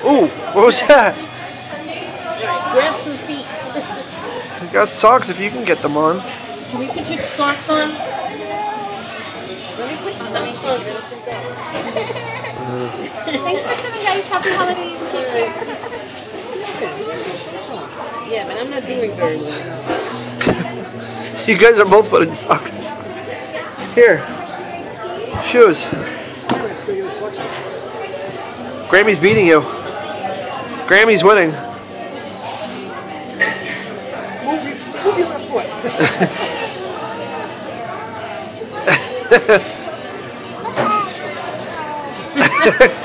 Ooh, what was that? Grab some feet. He's got socks if you can get them on. Can we put your socks on? Let me put your socks on. Thanks for coming, guys. Happy holidays. Take care. Yeah, but I'm not doing very well. You guys are both putting socks. Here. Shoes. Grammy's beating you. Grammy's winning. Move your left foot.